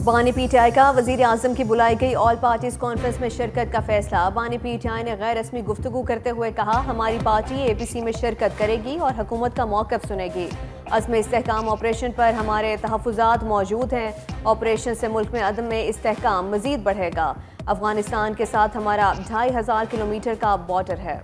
बानी पीटीआई का वजीर आजम की बुलाई गई ऑल पार्टीज कॉन्फ्रेंस में शिरकत का फैसला। बानी पीटीआई ने गैर रस्मी गुफ्तगू करते हुए कहा, हमारी पार्टी एपीसी में शिरकत करेगी और हुकूमत का मौक़िफ़ सुनेगी। अज़्म इस्तेहकाम ऑपरेशन पर हमारे तहफ़्फ़ुज़ात मौजूद हैं। ऑपरेशन से मुल्क में अदम में इस्तेहकाम मज़ीद बढ़ेगा। अफगानिस्तान के साथ हमारा 2500 किलोमीटर का बॉर्डर है।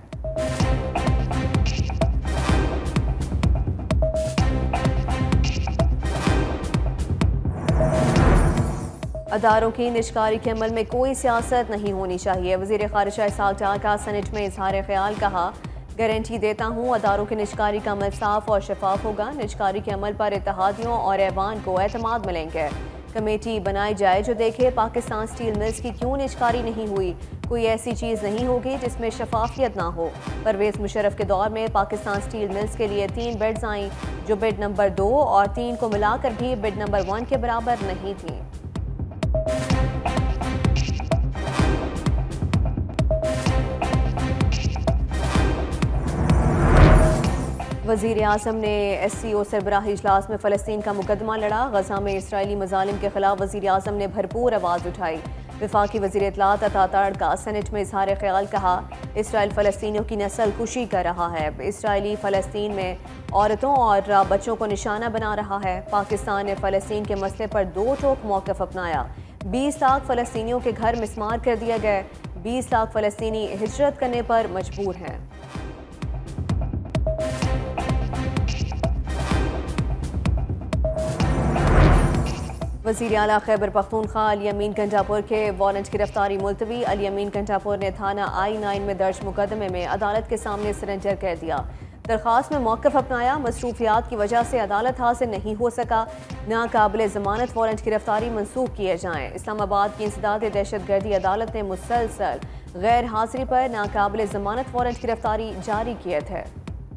अदारों की निजकारी के अमल में कोई सियासत नहीं होनी चाहिए। वज़ीर ख़ारिजा इसहाक़ डार का सेनेट में इज़हार ख्याल। कहा, गारंटी देता हूँ अदारों की निजकारी का अमल साफ और शफाफ होगा। निजकारी के अमल पर इत्तेहादियों और ऐवान को एतमाद मिलेंगे। कमेटी बनाई जाए जो देखे पाकिस्तान स्टील मिल्स की क्यों निजकारी नहीं हुई। कोई ऐसी चीज़ नहीं होगी जिसमें शफाफियत ना हो। परवेज़ मुशर्रफ के दौर में पाकिस्तान स्टील मिल्स के लिए 3 बेड्स आईं जो बेड नंबर 2 और 3 को मिलाकर भी बेड नंबर 1 के बराबर नहीं थी। वज़ीर आज़म ने SCO सरबराही इजलास में फ़लस्तीन का मुकदमा लड़ा। गज़ा में इसराइली मज़ालिम के खिलाफ वज़ीर आज़म ने भरपूर आवाज़ उठाई। वफाकी वज़ीर इत्तलात अता ताड़ का सेनेट में इज़हार ख्याल। कहा, इसराइल फ़लस्तीनियों की नस्ल कुशी कर रहा है। इसराइली फ़लस्तीन में औरतों और बच्चों को निशाना बना रहा है। पाकिस्तान ने फ़लस्तीन के मसले पर दो टोक मौक़िफ़ अपनाया। 20 लाख फ़लस्तीनियों के घर मिस्मार कर दिए गए। 20 लाख फ़लस्तीनी हिजरत करने पर मजबूर हैं। वज़ीर आला खैबर पख्तूनख्वा अली अमीन कंटापुर के वारंट गिरफ्तारी मुलतवी। अली अमीन कंटापुर ने थाना I-9 में दर्ज मुकदमे में अदालत के सामने सरेंडर कर दिया। दरख्वास्त में मौक़िफ़ अपनाया। मसरूफियात की वजह से अदालत हासिल नहीं हो सका। नाकाबिल ज़मानत वारंट गिरफ्तारी मनसूख किए जाएँ। इस्लामाबाद की इंसदाद दहशत गर्दी अदालत ने मुसलसल गैर हाजिरी पर नाकाबिल ज़मानत वारंट गिरफ्तारी जारी किए थे।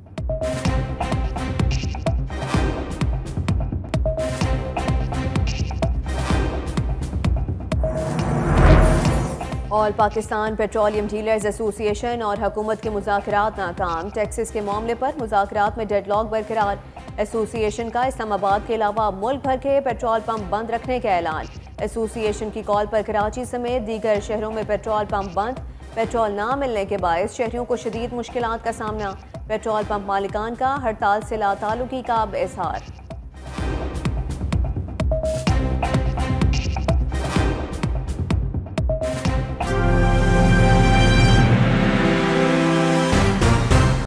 All Pakistan petroleum dealers association और हुकूमत के मुज़ाकरात नाकाम। टैक्सेस के मामले पर मुज़ाकरात में डेडलॉक बरकरार। एसोसिएशन का इस्लामाबाद के अलावा मुल्क भर के पेट्रोल पंप बंद रखने का ऐलान। एसोसिएशन की कॉल पर कराची समेत दीगर शहरों में पेट्रोल पंप बंद। पेट्रोल ना मिलने के बायस शहरियों को शदीद मुश्किलात का सामना। पेट्रोल पंप मालिकान का हड़ताल से लाताल्लुकी का इजहार।